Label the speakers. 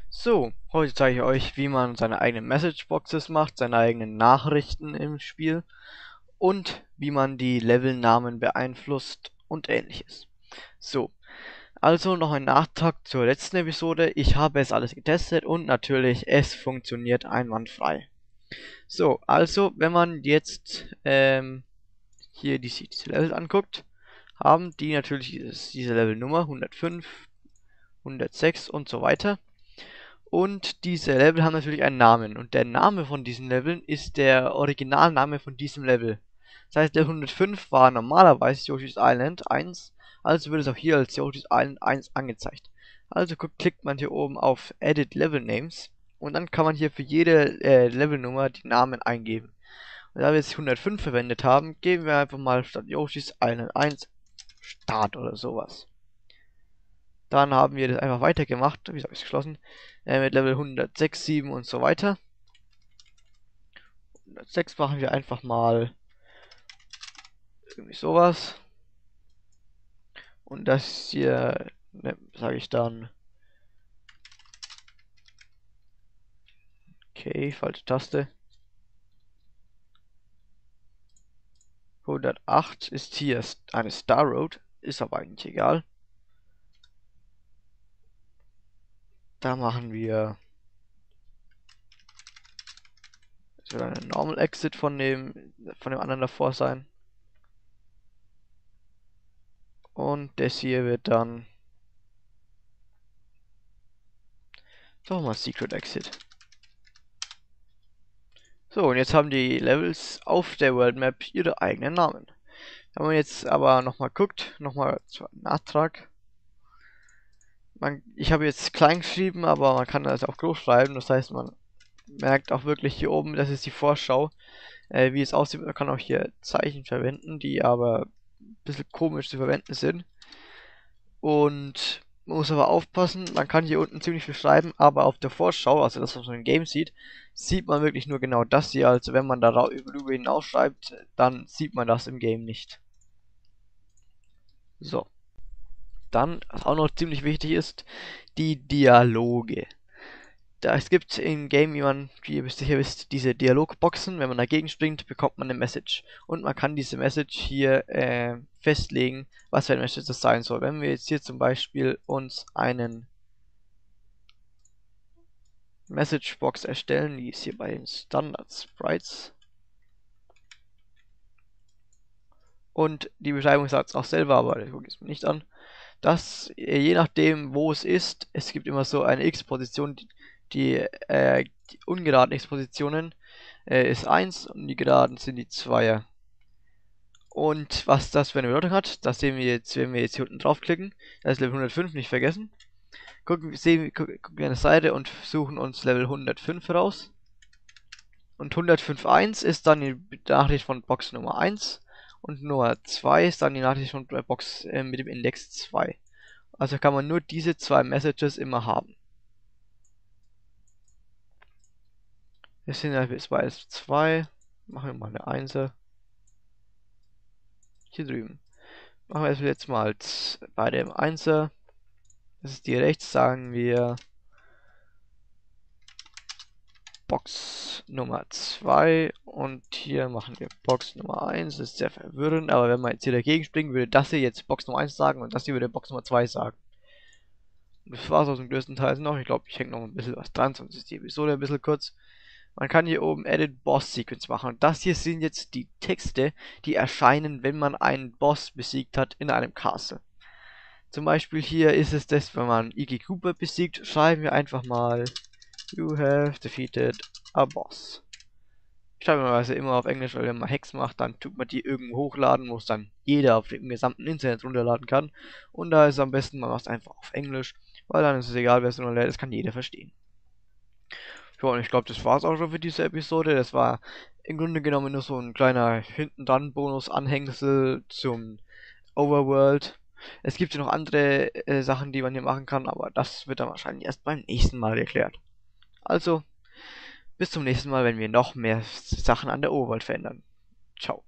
Speaker 1: So, heute zeige ich euch, wie man seine eigenen Messageboxes macht, seine eigenen Nachrichten im Spiel und wie man die Levelnamen beeinflusst und ähnliches. So, also noch ein Nachtrag zur letzten Episode. Ich habe es alles getestet und natürlich, es funktioniert einwandfrei. So, also, wenn man jetzt hier diese Level anguckt, haben die natürlich diese Levelnummer 105, 106 und so weiter. Und diese Level haben natürlich einen Namen. Und der Name von diesen Leveln ist der Originalname von diesem Level. Das heißt, Level 105 war normalerweise Yoshi's Island 1, also wird es auch hier als Yoshi's Island 1 angezeigt. Also klickt man hier oben auf Edit Level Names und dann kann man hier für jede Levelnummer die Namen eingeben. Und da wir jetzt 105 verwendet haben, geben wir einfach mal statt Yoshi's Island 1 Start oder sowas. Dann haben wir das einfach weitergemacht. Wieso habe ich es geschlossen? Mit Level 106, 7 und so weiter. 106 machen wir einfach mal irgendwie sowas. Und das hier, ne, sage ich dann. Okay, falsche Taste. 108 ist hier eine Star Road. Ist aber eigentlich egal. Da machen wir. Es wird ein Normal Exit von dem anderen davor sein. Und das hier wird dann. Doch mal Secret Exit. So, und jetzt haben die Levels auf der World Map ihre eigenen Namen. Wenn man jetzt aber nochmal guckt, nochmal zum Nachtrag. Ich habe jetzt klein geschrieben, aber man kann das auch groß schreiben. Das heißt, man merkt auch wirklich hier oben, das ist die Vorschau, wie es aussieht. Man kann auch hier Zeichen verwenden, die aber ein bisschen komisch zu verwenden sind. Und man muss aber aufpassen, man kann hier unten ziemlich viel schreiben, aber auf der Vorschau, also das, was man im Game sieht, sieht man wirklich nur genau das hier. Also wenn man da darüber hinaus schreibt, dann sieht man das im Game nicht. So. Dann, was auch noch ziemlich wichtig ist, die Dialoge. Es gibt im Game, wie ihr sicher wisst, diese Dialogboxen. Wenn man dagegen springt, bekommt man eine Message. Und man kann diese Message hier festlegen, was für ein Message das sein soll. Wenn wir jetzt hier zum Beispiel uns einen Messagebox erstellen, die ist hier bei den Standard Sprites. Und die Beschreibung sagt es auch selber, aber ich gucke es mir nicht an. Dass je nachdem, wo es ist, es gibt immer so eine X-Position, die ungeraden X-Positionen ist 1 und die geraden sind die 2er. Und was das für eine Bedeutung hat, das sehen wir jetzt, wenn wir jetzt hier unten draufklicken. Das ist Level 105, nicht vergessen. Gucken wir an der Seite und suchen uns Level 105 raus. Und 105.1 ist dann die Nachricht von Box Nummer 1. Und Nummer 2 ist dann die Nachricht von Box mit dem Index 2. Also kann man nur diese zwei Messages immer haben. Wir sind ja bis bei 2. Machen wir mal eine 1. Hier drüben. Machen wir jetzt mal bei dem 1. Das ist die rechts, sagen wir Box Nummer 2 und hier machen wir Box Nummer 1. Das ist sehr verwirrend, aber wenn man jetzt hier dagegen springen würde, das hier jetzt Box Nummer 1 sagen und das hier würde Box Nummer 2 sagen. Und das war es aus dem größten Teil noch. Ich glaube, ich hänge noch ein bisschen was dran, sonst ist die Episode ein bisschen kurz. Man kann hier oben Edit Boss Sequence machen. Und das hier sind jetzt die Texte, die erscheinen, wenn man einen Boss besiegt hat in einem Castle. Zum Beispiel hier ist es das, wenn man Iggy Cooper besiegt, schreiben wir einfach mal You have defeated a boss. Schreiben wir also immer auf Englisch, weil wenn man Hacks macht, dann tut man die irgendwo hochladen, wo es dann jeder auf dem gesamten Internet runterladen kann. Und da ist es am besten, man macht es einfach auf Englisch, weil dann ist es egal, wer es runterlädt, das kann jeder verstehen. Ja, und ich glaube, das war es auch schon für diese Episode. Das war im Grunde genommen nur so ein kleiner hinten-dran Bonus-Anhängsel zum Overworld. Es gibt ja noch andere Sachen, die man hier machen kann, aber das wird dann wahrscheinlich erst beim nächsten Mal erklärt. Also, bis zum nächsten Mal, wenn wir noch mehr Sachen an der Overworld verändern. Ciao.